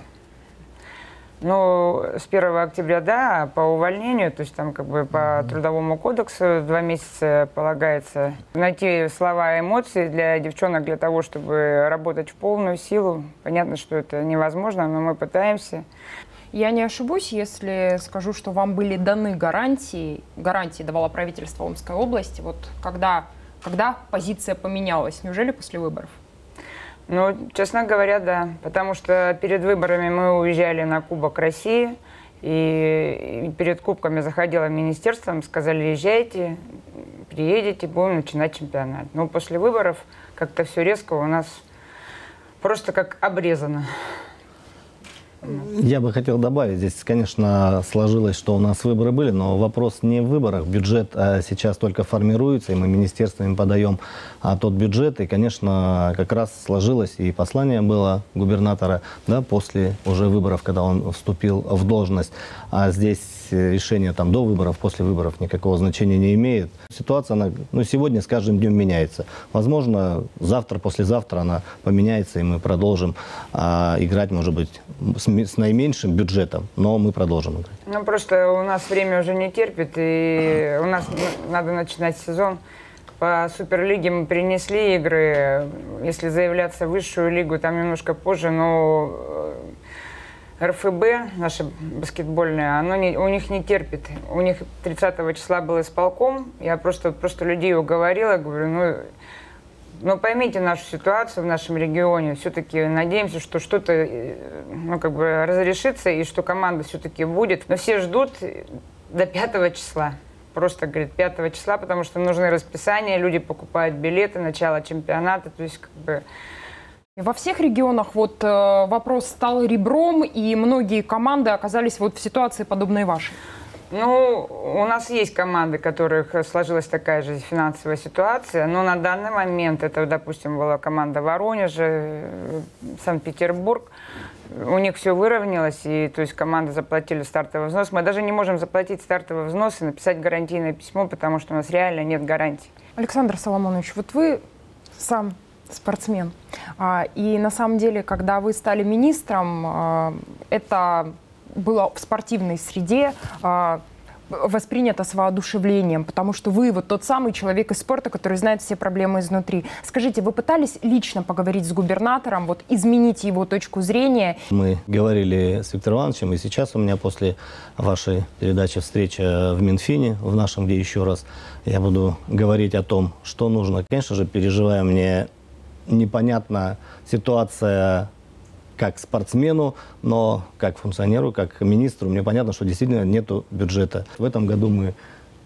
Ну, с 1 октября, да, по увольнению, то есть там как бы по Трудовому кодексу 2 месяца полагается найти слова и эмоции для девчонок для того, чтобы работать в полную силу. Понятно, что это невозможно, но мы пытаемся. Я не ошибусь, если скажу, что вам были даны гарантии давало правительство Омской области, вот когда позиция поменялась, неужели после выборов? Ну, честно говоря, да. Потому что перед выборами мы уезжали на Кубок России, и перед кубками заходило в министерство, сказали, езжайте, приедете, будем начинать чемпионат. Но после выборов как-то все резко у нас просто как обрезано. Я бы хотел добавить, здесь, конечно, сложилось, что у нас выборы были, но вопрос не в выборах. Бюджет сейчас только формируется, и мы министерствами подаем тот бюджет. И, конечно, как раз сложилось, и послание было губернатора, да, после уже выборов, когда он вступил в должность. А здесь решение там до выборов, после выборов никакого значения не имеет. Ситуация, она, сегодня с каждым днем меняется. Возможно, завтра, послезавтра она поменяется, и мы продолжим играть, может быть, с наименьшим бюджетом, но мы продолжим играть. Ну, просто у нас время уже не терпит, и у нас надо начинать сезон. По Суперлиге мы перенесли игры. Если заявляться в высшую лигу, там немножко позже, но РФБ, наша баскетбольная, у них не терпит. У них 30 числа был исполком. Я просто людей уговорила, говорю, но поймите нашу ситуацию в нашем регионе. Все-таки надеемся, что что-то разрешится и что команда все-таки будет. Но все ждут до 5 числа. Просто, говорит, 5 числа, потому что нужны расписания, люди покупают билеты, начало чемпионата. То есть, Во всех регионах вопрос стал ребром, и многие команды оказались в ситуации, подобной вашей. Ну, у нас есть команды, у которых сложилась такая же финансовая ситуация, но на данный момент, это, допустим, была команда Воронежа, Санкт-Петербург, у них все выровнялось, и то есть команды заплатили стартовый взнос. Мы даже не можем заплатить стартовый взнос и написать гарантийное письмо, потому что у нас реально нет гарантий. Александр Соломонович, вы сам спортсмен, и на самом деле, когда вы стали министром, это было в спортивной среде воспринято с воодушевлением, потому что вы тот самый человек из спорта, который знает все проблемы изнутри. Скажите, вы пытались лично поговорить с губернатором, изменить его точку зрения? Мы говорили с Виктором Ивановичем, и сейчас у меня после вашей передачи встреча в Минфине, в нашем, где еще раз я буду говорить о том, что нужно. Конечно же, переживаем, мне непонятна ситуация как спортсмену, но как функционеру, как министру, мне понятно, что действительно нету бюджета. В этом году мы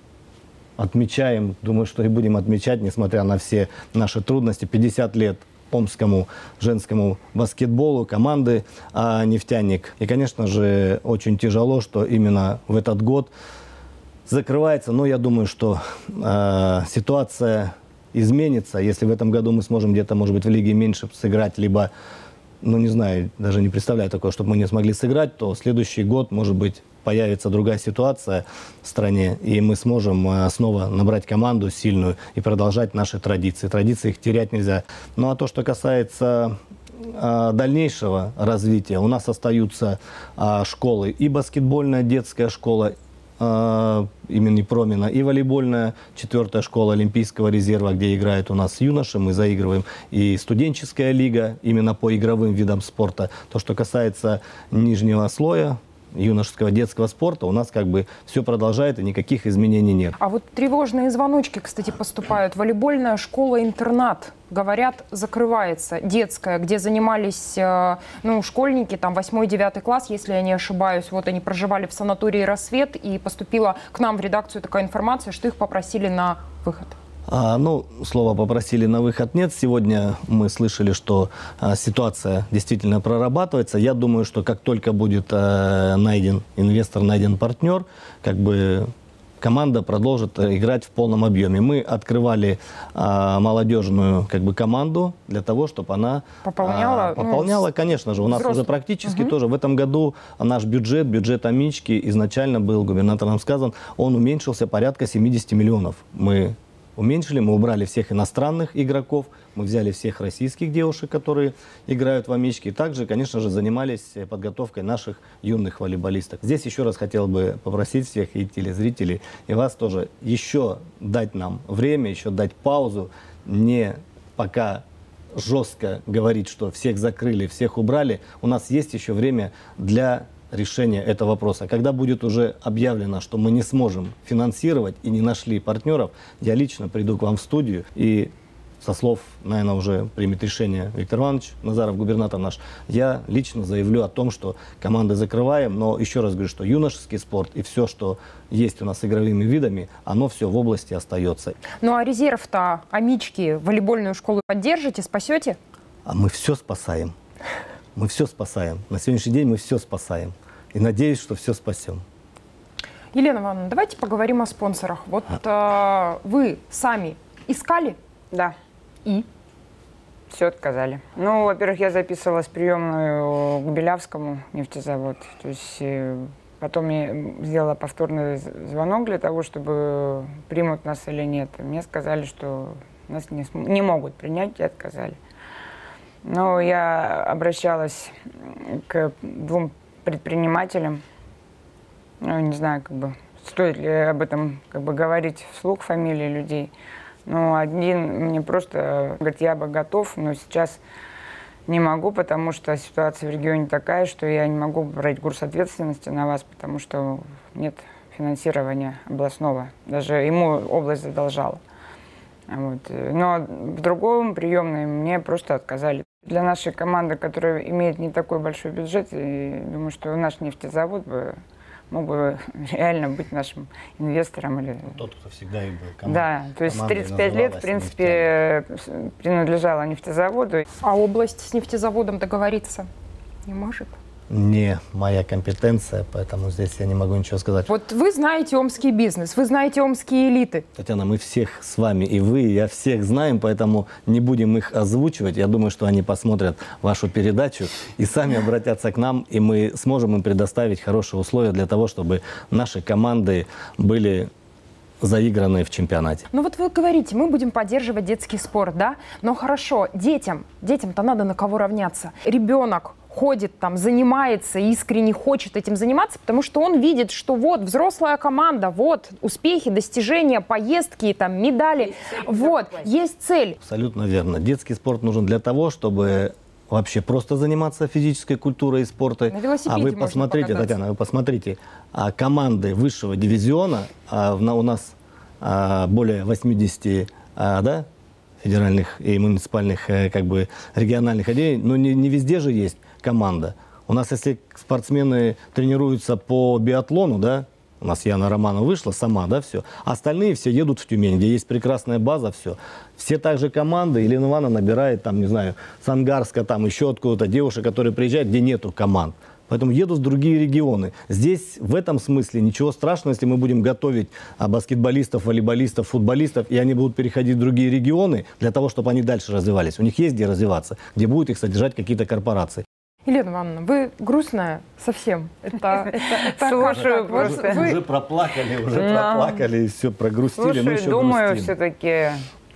отмечаем, думаю, что и будем отмечать, несмотря на все наши трудности, 50 лет омскому женскому баскетболу, команды «Нефтяник». И, конечно же, очень тяжело, что именно в этот год закрывается, но я думаю, что ситуация изменится. Если в этом году мы сможем где-то, может быть, в лиге меньше сыграть, либо не знаю, даже не представляю такого, чтобы мы не смогли сыграть, то следующий год, может быть, появится другая ситуация в стране, и мы сможем снова набрать команду сильную и продолжать наши традиции. Традиции их терять нельзя. Ну а то, что касается дальнейшего развития, у нас остаются школы, и баскетбольная детская школа имени Промина, и волейбольная 4-я школа Олимпийского резерва, где играют у нас юноши, мы заигрываем, и студенческая лига именно по игровым видам спорта. То, что касается нижнего слоя юношеского детского спорта, у нас все продолжает и никаких изменений нет. А тревожные звоночки, кстати, поступают. Волейбольная школа-интернат, говорят, закрывается. Детская, где занимались школьники, 8-9 класс, если я не ошибаюсь. Они проживали в санатории «Рассвет», и поступила к нам в редакцию такая информация, что их попросили на выход. Слова «попросили» на выход нет. Сегодня мы слышали, что ситуация действительно прорабатывается. Я думаю, что как только будет найден инвестор, найден партнер, команда продолжит играть в полном объеме. Мы открывали молодежную команду для того, чтобы она пополняла, конечно же. У нас уже практически тоже в этом году наш бюджет Амички изначально был, губернатор нам сказал, он уменьшился порядка 70 миллионов. Мы уменьшили, мы убрали всех иностранных игроков, мы взяли всех российских девушек, которые играют в Амичке. И также, конечно же, занимались подготовкой наших юных волейболисток. Здесь еще раз хотел бы попросить всех и телезрителей, и вас тоже еще дать нам время, еще дать паузу, не пока жестко говорить, что всех закрыли, всех убрали. У нас есть еще время для решения этого вопроса. Когда будет уже объявлено, что мы не сможем финансировать и не нашли партнеров, я лично приду к вам в студию и со слов, наверное, уже примет решение Виктор Иванович Назаров, губернатор наш, я лично заявлю о том, что команды закрываем, но еще раз говорю, что юношеский спорт и все, что есть у нас с игровыми видами, оно все в области остается. Ну а резерв-то Амички, волейбольную школу поддержите, спасете? А мы все спасаем. Мы все спасаем. На сегодняшний день мы все спасаем. И надеюсь, что все спасем. Елена Ивановна, давайте поговорим о спонсорах. Вот вы сами искали? Да. И? Все отказали. Ну, во-первых, я записывалась в приемную к Белявскому нефтезавод. То есть потом я сделала повторный звонок для того, чтобы примут нас или нет. Мне сказали, что нас не могут принять, и отказали. Но я обращалась к двум предпринимателям. Ну, не знаю, стоит ли об этом говорить вслух фамилии людей. Но один мне просто говорит, я бы готов, но сейчас не могу, потому что ситуация в регионе такая, что я не могу брать груз ответственности на вас, потому что нет финансирования областного. Даже ему область задолжала. Вот. Но в другом приемной мне просто отказали. Для нашей команды, которая имеет не такой большой бюджет, и думаю, что наш нефтезавод мог бы реально быть нашим инвестором. Или... Тот, кто всегда и был командой. Да, то есть 35 лет, в принципе, принадлежала нефтезаводу. А область с нефтезаводом договориться не может? Не моя компетенция, поэтому здесь я не могу ничего сказать. Вот вы знаете омский бизнес, вы знаете омские элиты. Татьяна, мы всех с вами, и вы, и я всех знаем, поэтому не будем их озвучивать. Я думаю, что они посмотрят вашу передачу и сами обратятся к нам, и мы сможем им предоставить хорошие условия для того, чтобы наши команды были заигранные в чемпионате. Ну вот вы говорите, мы будем поддерживать детский спорт, да? Но хорошо, детям-то надо на кого равняться. Ребенок ходит там, занимается, искренне хочет этим заниматься, потому что он видит, что вот взрослая команда, вот успехи, достижения, поездки, там, медали, вот, есть цель. Абсолютно верно. Детский спорт нужен для того, чтобы вообще просто заниматься физической культурой и спортом. А вы посмотрите, Татьяна, вы посмотрите, команды высшего дивизиона, у нас более 80 федеральных и муниципальных региональных отделений, но не везде же есть команда. У нас, если спортсмены тренируются по биатлону, да, у нас Яна Романова вышла сама, да, все. Остальные все едут в Тюмень, где есть прекрасная база, все. Все также команды, Елена Ивановна набирает, там, не знаю, с Ангарска, там, еще откуда-то девушек, которые приезжают, где нету команд. Поэтому едут в другие регионы. Здесь в этом смысле ничего страшного, если мы будем готовить баскетболистов, волейболистов, футболистов, и они будут переходить в другие регионы для того, чтобы они дальше развивались. У них есть где развиваться, где будут их содержать какие-то корпорации. Елена Ивановна, вы грустная совсем. Слушаю, уже проплакали, и все, прогрустили. Слушай, думаю, все-таки,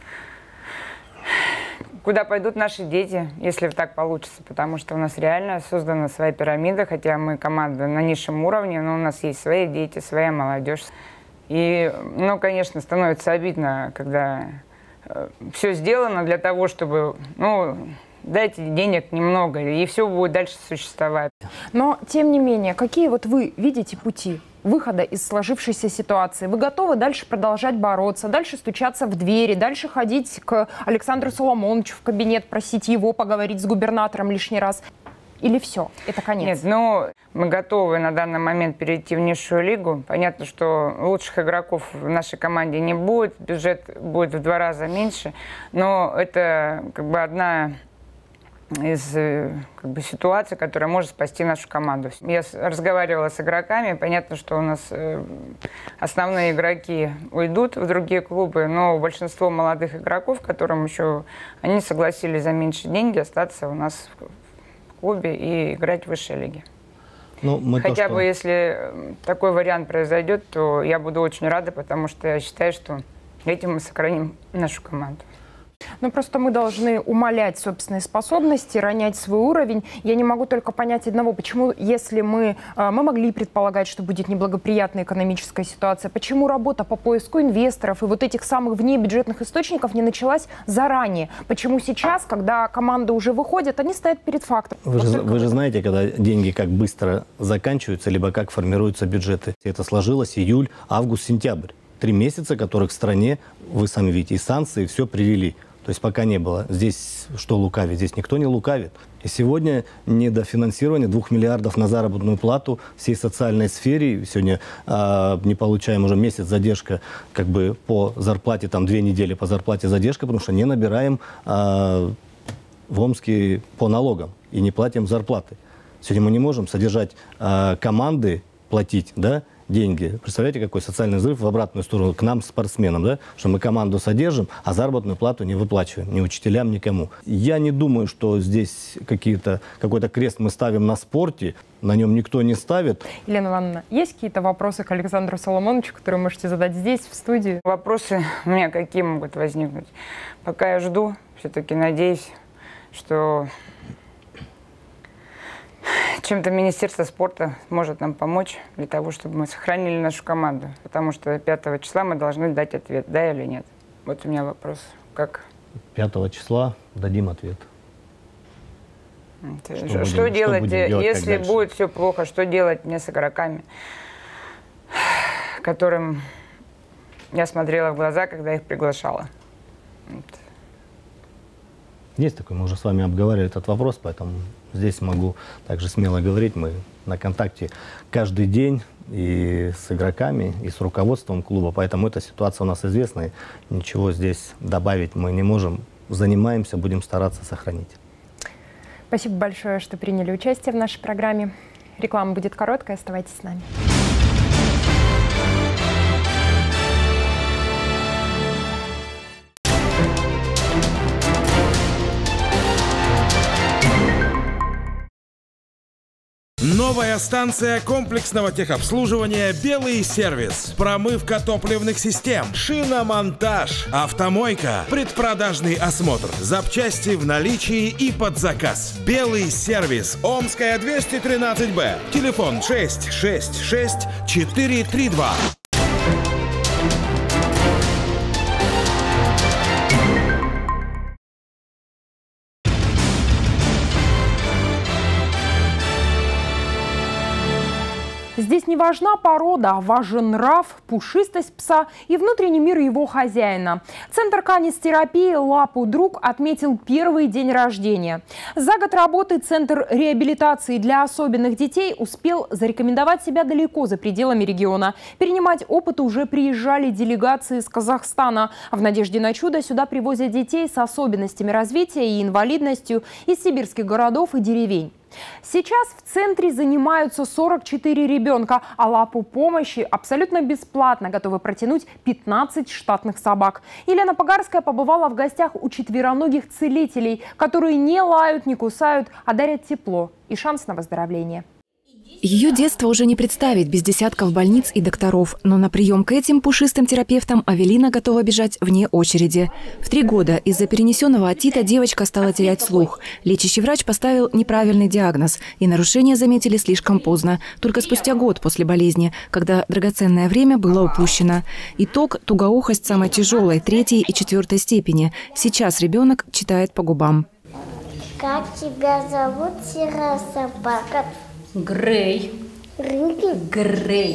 куда пойдут наши дети, если так получится, потому что у нас реально создана своя пирамида, хотя мы команда на низшем уровне, но у нас есть свои дети, своя молодежь. И, конечно, становится обидно, когда все сделано для того, чтобы, дайте денег немного, и все будет дальше существовать. Но, тем не менее, какие вот вы видите пути выхода из сложившейся ситуации? Вы готовы дальше продолжать бороться, дальше стучаться в двери, дальше ходить к Александру Соломоновичу в кабинет, просить его поговорить с губернатором лишний раз? Или все, это конец? Нет, мы готовы на данный момент перейти в низшую лигу. Понятно, что лучших игроков в нашей команде не будет, бюджет будет в 2 раза меньше, но это одна из ситуации, которая может спасти нашу команду. Я разговаривала с игроками, понятно, что у нас основные игроки уйдут в другие клубы, но большинство молодых игроков, которым еще они согласились за меньшие деньги остаться у нас в клубе и играть в высшей лиге. Хотя бы если такой вариант произойдет, то я буду очень рада, потому что я считаю, что этим мы сохраним нашу команду. Просто мы должны умалять собственные способности, ронять свой уровень. Я не могу только понять одного, почему, если мы могли предполагать, что будет неблагоприятная экономическая ситуация, почему работа по поиску инвесторов и вот этих самых внебюджетных источников не началась заранее? Почему сейчас, когда команды уже выходят, они стоят перед фактом? Вы же знаете, когда деньги как быстро заканчиваются, либо как формируются бюджеты. Это сложилось июль, август, сентябрь. 3 месяца, которых в стране, вы сами видите, и санкции, все привели. То есть пока не было. Здесь что лукавить? Здесь никто не лукавит. И сегодня недофинансирование 2 миллиардов на заработную плату всей социальной сфере. Сегодня не получаем уже месяц задержка по зарплате, 2 недели по зарплате задержка, потому что не набираем в Омске по налогам и не платим зарплаты. Сегодня мы не можем содержать команды, платить, деньги. Представляете, какой социальный взрыв в обратную сторону к нам, спортсменам, что мы команду содержим, а заработную плату не выплачиваем ни учителям, никому. Я не думаю, что здесь какой-то крест мы ставим на спорте, на нем никто не ставит. Елена Ивановна, есть какие-то вопросы к Александру Соломоновичу, которые можете задать здесь, в студии? Вопросы у меня какие могут возникнуть? Пока я жду, все-таки надеюсь, что чем-то Министерство спорта может нам помочь для того, чтобы мы сохранили нашу команду. Потому что 5 числа мы должны дать ответ, да или нет. Вот у меня вопрос. Как? 5 числа дадим ответ. Что делать, если будет все плохо? Что делать мне с игроками, которым я смотрела в глаза, когда их приглашала? Есть такой, мы уже с вами обговаривали этот вопрос, поэтому здесь могу также смело говорить. Мы на контакте каждый день и с игроками, и с руководством клуба, поэтому эта ситуация у нас известна, и ничего здесь добавить мы не можем. Занимаемся, будем стараться сохранить. Спасибо большое, что приняли участие в нашей программе. Реклама будет короткая, оставайтесь с нами. Новая станция комплексного техобслуживания «Белый сервис». Промывка топливных систем, шиномонтаж, автомойка, предпродажный осмотр, запчасти в наличии и под заказ. «Белый сервис», Омская, 213Б. Телефон 666 432. Здесь не важна порода, а важен нрав, пушистость пса и внутренний мир его хозяина. Центр канистерапии «Лапу Друг» отметил первый день рождения. За год работы Центр реабилитации для особенных детей успел зарекомендовать себя далеко за пределами региона. Перенимать опыт уже приезжали делегации из Казахстана. В надежде на чудо сюда привозят детей с особенностями развития и инвалидностью из сибирских городов и деревень. Сейчас в центре занимаются 44 ребенка, а лапу помощи абсолютно бесплатно готовы протянуть 15 штатных собак. Елена Погарская побывала в гостях у четвероногих целителей, которые не лают, не кусают, а дарят тепло и шанс на выздоровление. Ее детство уже не представить без десятков больниц и докторов. Но на прием к этим пушистым терапевтам Авелина готова бежать вне очереди. В 3 года из-за перенесенного отита девочка стала терять слух. Лечащий врач поставил неправильный диагноз. И нарушения заметили слишком поздно. Только спустя год после болезни, когда драгоценное время было упущено. Итог – тугоухость самой тяжелой, 3-й и 4-й степени. Сейчас ребенок читает по губам. Как тебя зовут, серая собака? Грей. Грей.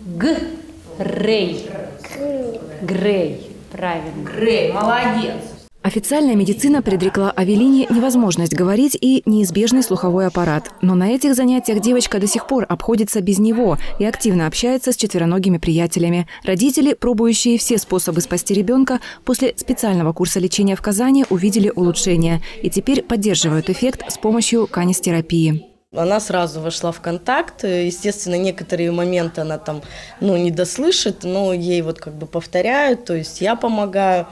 Грей. Грей. Правильно. Грей. Молодец. Официальная медицина предрекла Авелине невозможность говорить и неизбежный слуховой аппарат. Но на этих занятиях девочка до сих пор обходится без него и активно общается с четвероногими приятелями. Родители, пробующие все способы спасти ребенка, после специального курса лечения в Казани увидели улучшение и теперь поддерживают эффект с помощью канистерапии. Она сразу вошла в контакт. Естественно, некоторые моменты она там, не дослышит, но ей вот как бы повторяют, то есть я помогаю.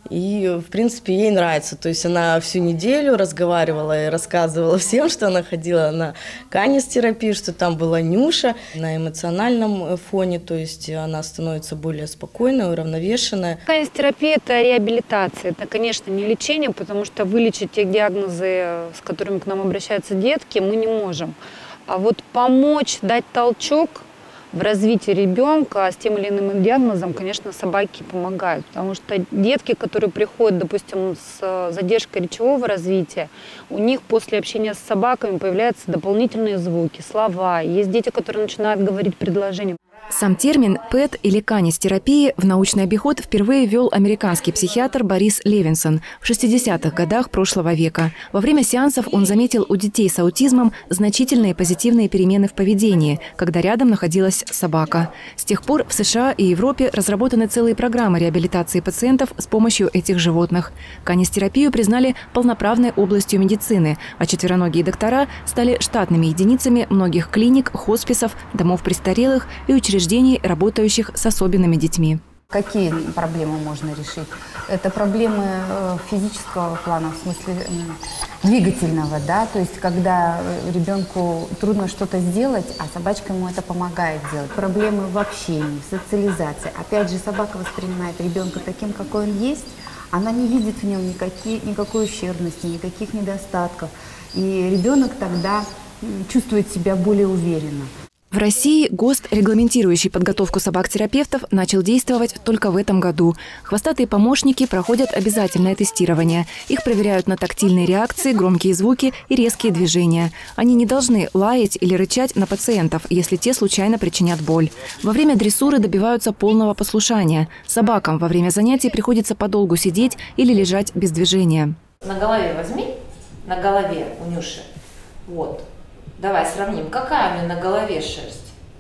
И, в принципе, ей нравится. То есть она всю неделю разговаривала и рассказывала всем, что она ходила на канистерапию, что там была Нюша на эмоциональном фоне. То есть она становится более спокойной, уравновешенная. Канистерапия – это реабилитация. Это, конечно, не лечение, потому что вылечить те диагнозы, с которыми к нам обращаются детки, мы не можем. А вот помочь, дать толчок в развитии ребенка с тем или иным диагнозом, конечно, собаки помогают. Потому что детки, которые приходят, допустим, с задержкой речевого развития, у них после общения с собаками появляются дополнительные звуки, слова. Есть дети, которые начинают говорить предложения. Сам термин «ПЭТ» или канистерапия в научный обиход впервые ввел американский психиатр Борис Левинсон в 60-х годах прошлого века. Во время сеансов он заметил у детей с аутизмом значительные позитивные перемены в поведении, когда рядом находилась собака. С тех пор в США и Европе разработаны целые программы реабилитации пациентов с помощью этих животных. Канистерапию признали полноправной областью медицины, а четвероногие доктора стали штатными единицами многих клиник, хосписов, домов престарелых и учреждений, работающих с особенными детьми. Какие проблемы можно решить? Это проблемы физического плана, в смысле двигательного, да, то есть когда ребенку трудно что-то сделать, а собачка ему это помогает делать. Проблемы в общении, в социализации. Опять же, собака воспринимает ребенка таким, какой он есть, она не видит в нем никакой ущербности, никаких недостатков. И ребенок тогда чувствует себя более уверенно. В России ГОСТ, регламентирующий подготовку собак-терапевтов, начал действовать только в этом году. Хвостатые помощники проходят обязательное тестирование. Их проверяют на тактильные реакции, громкие звуки и резкие движения. Они не должны лаять или рычать на пациентов, если те случайно причинят боль. Во время дрессуры добиваются полного послушания. Собакам во время занятий приходится подолгу сидеть или лежать без движения. На голове возьми, на голове у Нюши, вот. Давай сравним, какая у меня на голове шерсть?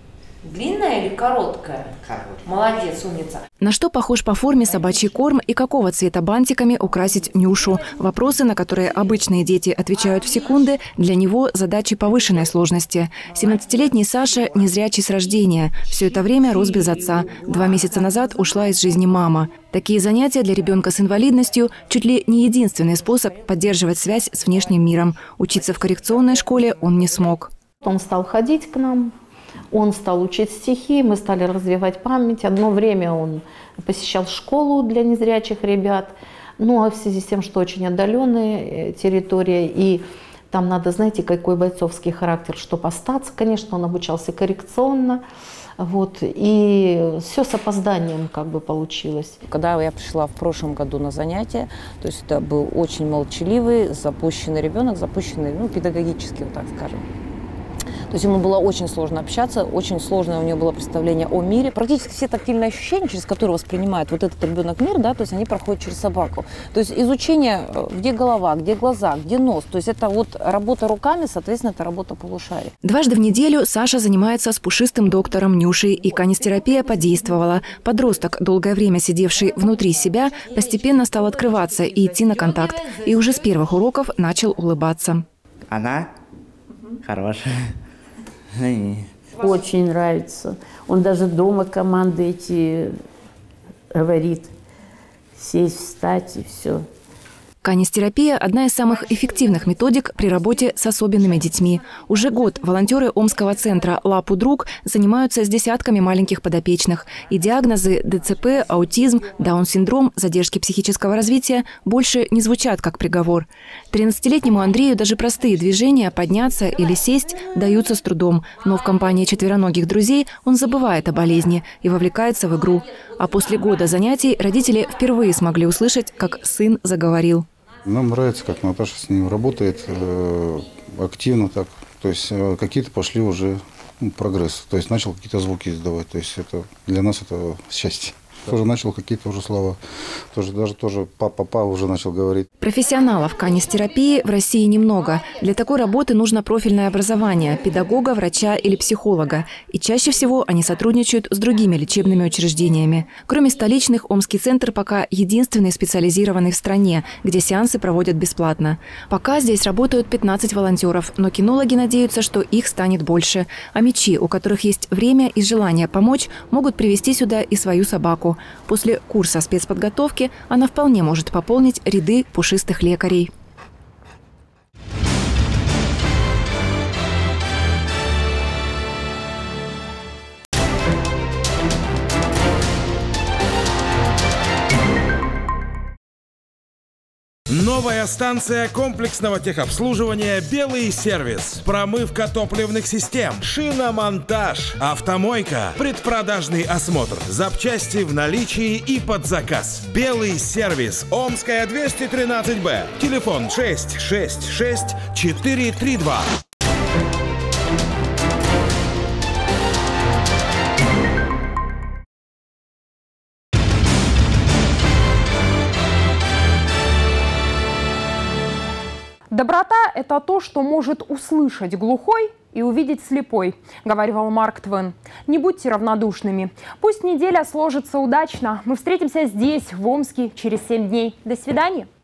Длинная или короткая? Молодец, умница. На что похож по форме собачий корм и какого цвета бантиками украсить Нюшу? Вопросы, на которые обычные дети отвечают в секунды, для него задачи повышенной сложности. 17-летний Саша незрячий с рождения. Все это время рос без отца. 2 месяца назад ушла из жизни мама. Такие занятия для ребенка с инвалидностью чуть ли не единственный способ поддерживать связь с внешним миром. Учиться в коррекционной школе он не смог. Он стал ходить к нам. Он стал учить стихи, мы стали развивать память. Одно время он посещал школу для незрячих ребят. Ну, а в связи с тем, что очень отдаленная территория, и там надо, знаете, какой бойцовский характер, чтобы остаться. Конечно, он обучался коррекционно. Вот, и все с опозданием как бы получилось. Когда я пришла в прошлом году на занятия, то есть это был очень молчаливый, запущенный ребенок, запущенный, педагогически, вот так скажем. То есть ему было очень сложно общаться, очень сложное у него было представление о мире. Практически все тактильные ощущения, через которые воспринимает вот этот ребенок мир, да, то есть они проходят через собаку. То есть изучение, где голова, где глаза, где нос. То есть это вот работа руками, соответственно, это работа полушарий. Дважды в неделю Саша занимается с пушистым доктором Нюшей, и канистерапия подействовала. Подросток, долгое время сидевший внутри себя, постепенно стал открываться и идти на контакт. И уже с первых уроков начал улыбаться. Она хорошая. Очень нравится. Он даже дома команды эти говорит. Сесть, встать и все. Канистерапия – одна из самых эффективных методик при работе с особенными детьми. Уже год волонтеры Омского центра «Лапу друг» занимаются с десятками маленьких подопечных. И диагнозы ДЦП, аутизм, даун-синдром, задержки психического развития больше не звучат как приговор. 13-летнему Андрею даже простые движения, подняться или сесть, даются с трудом. Но в компании четвероногих друзей он забывает о болезни и вовлекается в игру. А после года занятий родители впервые смогли услышать, как сын заговорил. Нам нравится, как Наташа с ним работает активно так. То есть какие-то пошли уже прогресс. То есть начал какие-то звуки издавать. То есть это для нас это счастье. Тоже начал какие-то уже слова, тоже папа уже начал говорить. Профессионалов канистерапии в России немного. Для такой работы нужно профильное образование – педагога, врача или психолога. И чаще всего они сотрудничают с другими лечебными учреждениями. Кроме столичных, Омский центр пока единственный специализированный в стране, где сеансы проводят бесплатно. Пока здесь работают 15 волонтеров, но кинологи надеются, что их станет больше. А мечи, у которых есть время и желание помочь, могут привести сюда и свою собаку. После курса спецподготовки она вполне может пополнить ряды пушистых лекарей. Новая станция комплексного техобслуживания «Белый сервис». Промывка топливных систем, шиномонтаж, автомойка, предпродажный осмотр, запчасти в наличии и под заказ. «Белый сервис», Омская, 213Б. Телефон 666 432. Доброта – это то, что может услышать глухой и увидеть слепой, говаривал Марк Твен. Не будьте равнодушными. Пусть неделя сложится удачно. Мы встретимся здесь, в Омске, через 7 дней. До свидания.